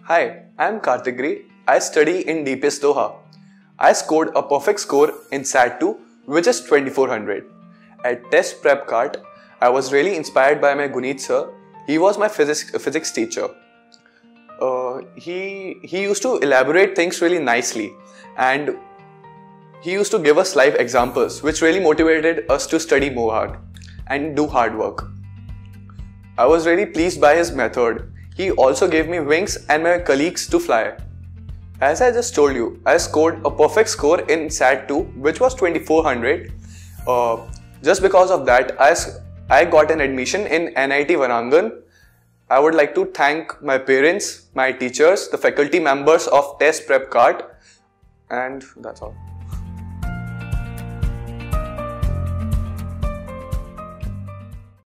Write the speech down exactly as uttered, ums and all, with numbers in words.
Hi, I am Kartik. I study in D P S Doha. I scored a perfect score in S A T two, which is twenty-four hundred. At Testprepkart, I was really inspired by my Gunit Sir. He was my physics, physics teacher. Uh, he, he used to elaborate things really nicely, and he used to give us live examples which really motivated us to study more hard and do hard work. I was really pleased by his method. He also gave me wings and my colleagues to fly. As I just told you, I scored a perfect score in S A T two, which was twenty-four hundred. Uh, just because of that, I, I got an admission in N I T Warangal. I would like to thank my parents, my teachers, the faculty members of Testprepkart, and that's all.